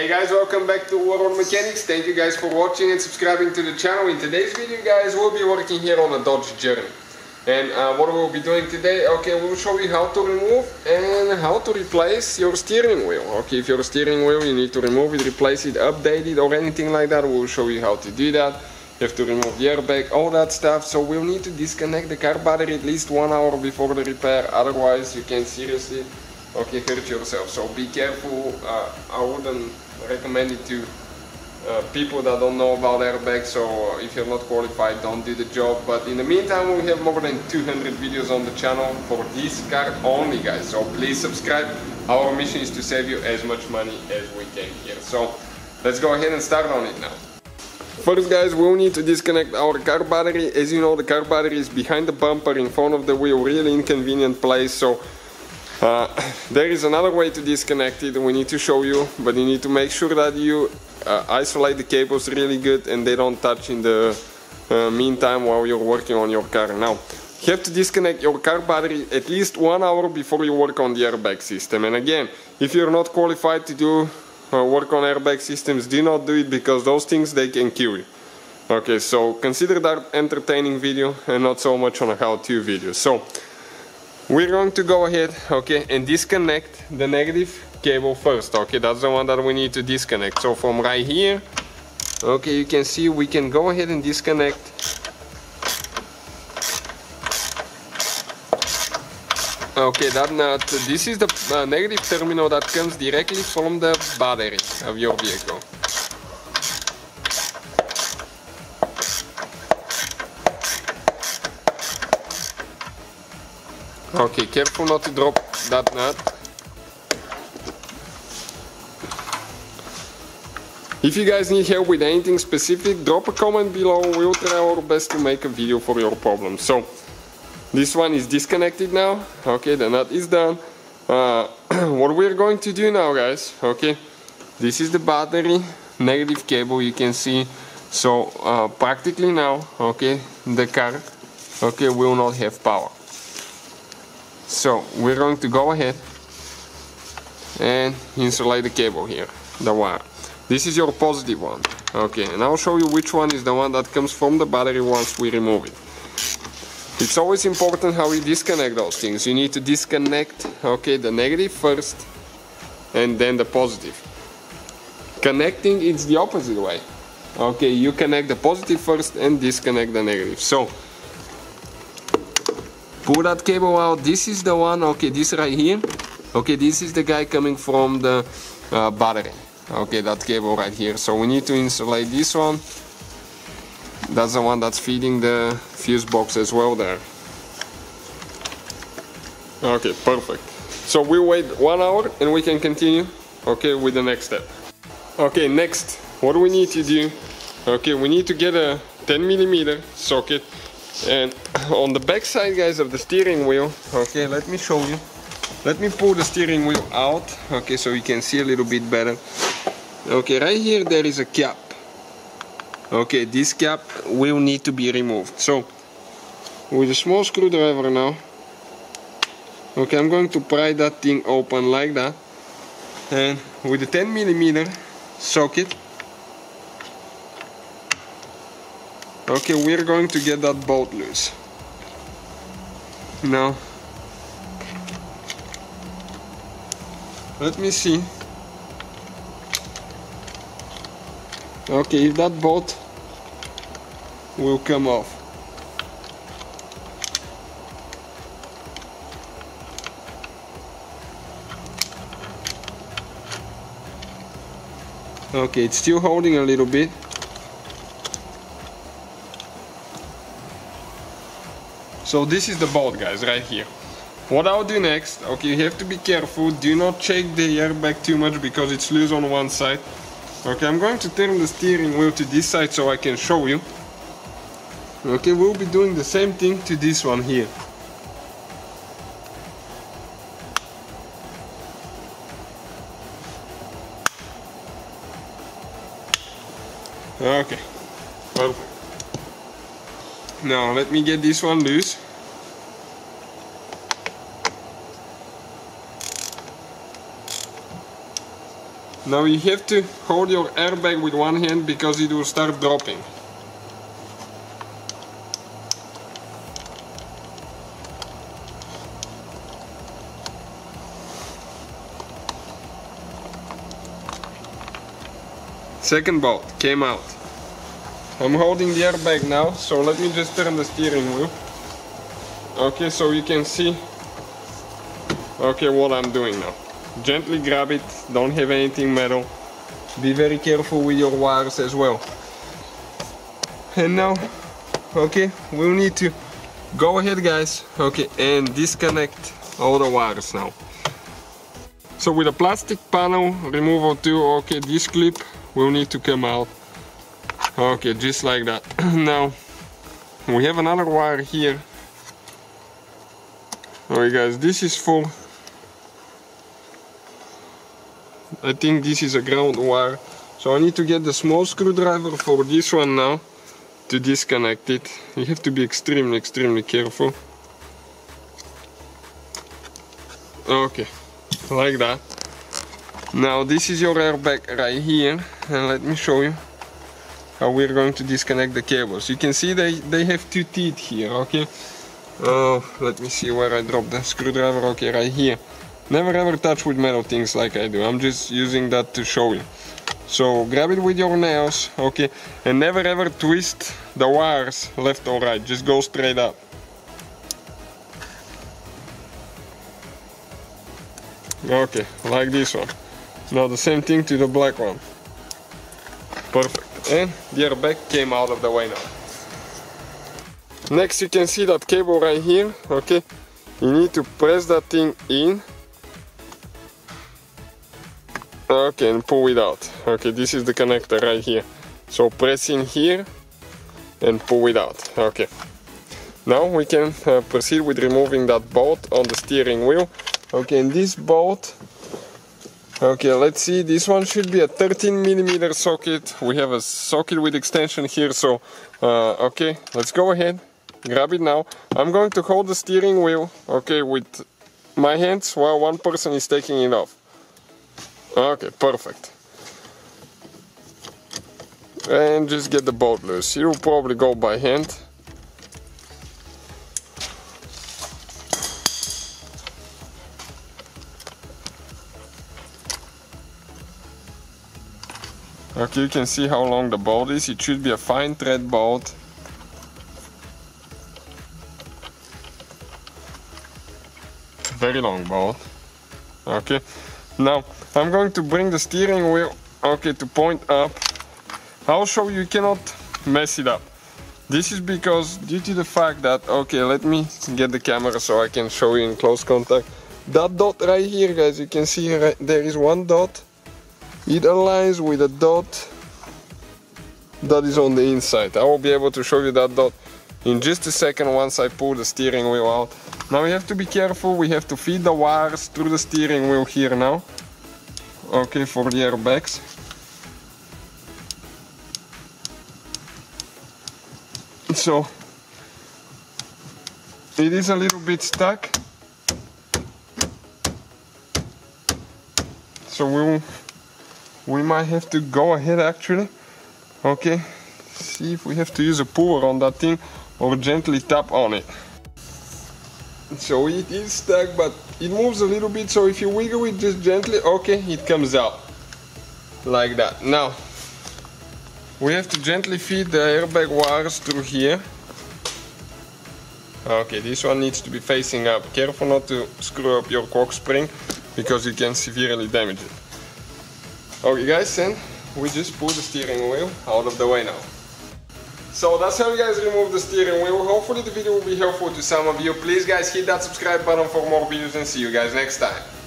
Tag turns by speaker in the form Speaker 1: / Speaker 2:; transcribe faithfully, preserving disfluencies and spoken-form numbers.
Speaker 1: guys, welcome back to World Mechanics. Thank you guys for watching and subscribing to the channel. In today's video guys, we'll be working here on a Dodge Journey. And uh, what we'll be doing today, okay, we'll show you how to remove and how to replace your steering wheel. Okay, if your steering wheel you need to remove it, replace it, update it or anything like that, we'll show you how to do that. You have to remove the airbag, all that stuff. So we'll need to disconnect the car battery at least one hour before the repair, otherwise you can seriously okay, hurt yourself. So be careful. uh, I wouldn't recommend it to uh, people that don't know about airbags, so uh, if you're not qualified, don't do the job. But in the meantime, we have more than two hundred videos on the channel for this car only guys, so please subscribe. Our mission is to save you as much money as we can here. So let's go ahead and start on it now. First guys, we'll need to disconnect our car battery. As you know, the car battery is behind the bumper in front of the wheel, really inconvenient place. So Uh, there is another way to disconnect it, we need to show you, but you need to make sure that you uh, isolate the cables really good and they don't touch in the uh, meantime while you're working on your car. Now, you have to disconnect your car battery at least one hour before you work on the airbag system. And again, if you're not qualified to do uh, work on airbag systems, do not do it, because those things, they can kill you. Okay, so consider that entertaining video and not so much on a how-to video. So we're going to go ahead, okay, and disconnect the negative cable first. Okay, that's the one that we need to disconnect. So from right here, okay, you can see we can go ahead and disconnect. Okay, that nut, this is the uh, negative terminal that comes directly from the battery of your vehicle. Okay, careful not to drop that nut. If you guys need help with anything specific, drop a comment below. We'll try our best to make a video for your problem. So, this one is disconnected now. Okay, the nut is done. Uh, what we're going to do now guys, okay, this is the battery, negative cable, you can see. So, uh, practically now, okay, the car, okay, will not have power. So we're going to go ahead and insulate the cable here, the wire. This is your positive one, okay, and I'll show you which one is the one that comes from the battery once we remove it. It's always important how you disconnect those things. You need to disconnect, okay, the negative first and then the positive. Connecting, it's the opposite way. Okay, you connect the positive first and disconnect the negative. So pull that cable out. This is the one, okay, this right here, okay, this is the guy coming from the uh, battery, okay, that cable right here. So we need to insulate this one. That's the one that's feeding the fuse box as well there. Okay, perfect. So we wait one hour and we can continue, okay, with the next step. Okay, next, what do we need to do? Okay, we need to get a ten millimeter socket. And on the back side guys of the steering wheel, okay, let me show you. Let me pull the steering wheel out, okay, so you can see a little bit better. Okay, right here there is a cap. Okay, this cap will need to be removed. So with a small screwdriver now, okay, I'm going to pry that thing open like that. And with the ten millimeter socket, okay, we're going to get that bolt loose. Now, let me see. Okay, if that bolt will come off. Okay, it's still holding a little bit. So this is the bolt guys, right here. What I'll do next, okay, you have to be careful, do not shake the airbag too much because it's loose on one side. Okay, I'm going to turn the steering wheel to this side so I can show you. Okay, we'll be doing the same thing to this one here. Okay, perfect. Now let me get this one loose. Now you have to hold your airbag with one hand because it will start dropping. Second bolt came out. I'm holding the airbag now, so let me just turn the steering wheel. Okay, so you can see okay what I'm doing now. Gently grab it, don't have anything metal. Be very careful with your wires as well. And now, okay, we'll need to go ahead guys, okay, and disconnect all the wires now. So with a plastic panel removal tool, okay, this clip will need to come out. Okay, just like that. Now we have another wire here. Alright guys, this is for, I think this is a ground wire. So I need to get the small screwdriver for this one now to disconnect it. You have to be extremely, extremely careful. Okay, like that. Now this is your airbag right here, and let me show you how we're going to disconnect the cables. You can see they, they have two teeth here, okay? Oh, let me see where I dropped the screwdriver, okay, right here. Never ever touch with metal things like I do, I'm just using that to show you. So grab it with your nails, okay, and never ever twist the wires left or right, just go straight up. Okay, like this one. Now the same thing to the black one. Perfect. And the airbag came out of the way now. Next you can see that cable right here, okay? You need to press that thing in. Okay, and pull it out. Okay, this is the connector right here. So press in here and pull it out. Okay. Now we can uh, proceed with removing that bolt on the steering wheel. Okay, and this bolt, okay, let's see, this one should be a thirteen millimeter socket. We have a socket with extension here, so uh, okay, let's go ahead, grab it now. I'm going to hold the steering wheel, okay, with my hands while one person is taking it off. Okay, perfect. And just get the bolt loose. You'll probably go by hand. Okay, you can see how long the bolt is. It should be a fine thread bolt. Very long bolt. Okay, now I'm going to bring the steering wheel, okay, to point up. I'll show you, you cannot mess it up. This is because due to the fact that, okay, let me get the camera so I can show you in close contact. That dot right here, guys, you can see right, there is one dot. It aligns with a dot that is on the inside. I will be able to show you that dot in just a second once I pull the steering wheel out. Now we have to be careful, we have to feed the wires through the steering wheel here now. Okay, for the airbags. So, it is a little bit stuck. So we'll We might have to go ahead actually, okay, see if we have to use a puller on that thing or gently tap on it. So it is stuck, but it moves a little bit, so if you wiggle it just gently, okay, it comes out, like that. Now, we have to gently feed the airbag wires through here. Okay, this one needs to be facing up. Careful not to screw up your cock spring, because you can severely damage it. Okay guys, and we just pull the steering wheel out of the way now. So that's how you guys remove the steering wheel. Hopefully the video will be helpful to some of you. Please guys, hit that subscribe button for more videos and see you guys next time.